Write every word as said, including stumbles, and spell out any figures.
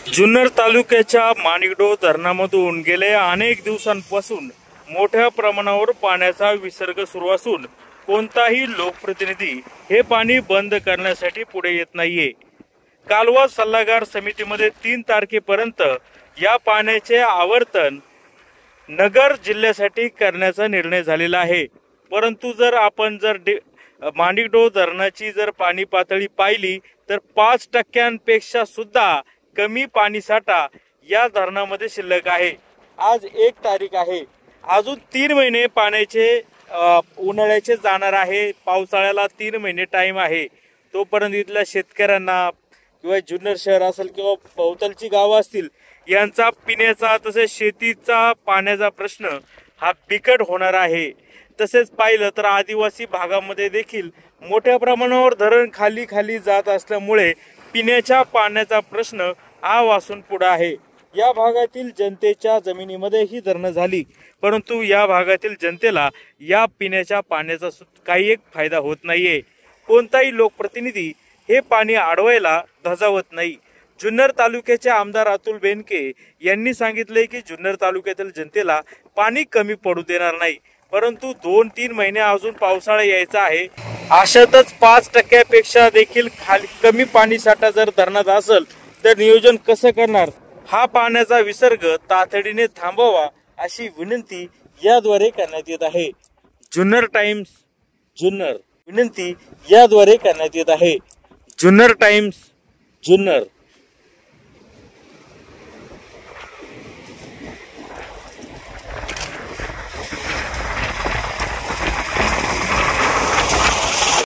जुन्नर तालुक्याच्या माणिकडोह धरणामधून गेल्या अनेक दिवसांपासून मोठ्या प्रमाणावर पाण्याचा विसर्ग सुरू असून कोणताही लोकप्रतिनिधी हे पाणी बंद करण्यासाठी पुढे येत नाहीये। कालवा सल्लागार समितीमध्ये तीन तारखेपर्यंत या पाण्याचे आवर्तन नगर जिल्ह्यासाठी करण्याचा निर्णय झालेला आहे। परंतु जर आपण जर माणिकडोह धरणाची जर पाणी पातळी पाहिली तर पाच टक्क्यांपेक्षा सुद्धा कमी पाणी साठा या धरणामध्ये शिल्लक आहे। आज एक तारीख आहे, अजून तीन महिने पाण्याचे उन्हाळ्याचे जाणार आहे। पावसाळ्याला तीन महिने टाइम आहे। तोपर्यंत इथल्या शेतकऱ्यांना किंवा जुन्नर शहर असेल किंवा भोवतालची गावं असतील यांचा पिण्याचा तसेच शेतीचा पाण्याचा प्रश्न हा बिकट होणार आहे। तसेच पाहिलं तर आदिवासी भागामध्ये देखील मोठ्या प्रमाणावर धरण खाली खाली जात असल्यामुळे पिण्याच्या पाण्याचा प्रश्न आ वासून पुढे आहे। या भागातील जनतेच्या जमिनीमध्ये ही धरणं झाली, परंतु या भागातील जनतेला या पिण्याच्या पाण्याचा काही एक फायदा होत नाहीये। कोणताही लोकप्रतिनिधी हे पाणी अडवायला धजावत नाही। जुन्नर तालुक्याचे आमदार अतुल बेनके यांनी सांगितले की जुन्नर तालुक्यातील जनतेला पाणी कमी पडू देणार नाही, परंतु दोन तीन महिने अजून पावसाळा यायचा आहे। अशातच पाच टक्क्यापेक्षा देखील खाली कमी पाणी साठा जर धरणात असेल तर नियोजन कसं करणार? हा पाण्याचा विसर्ग तातडीने थांबवा अशी विनंती याद्वारे करण्यात येत आहे। जुन्नर टाइम्स जुन्नर विनंती याद्वारे करण्यात येत आहे। जुन्नर टाइम्स जुन्नर।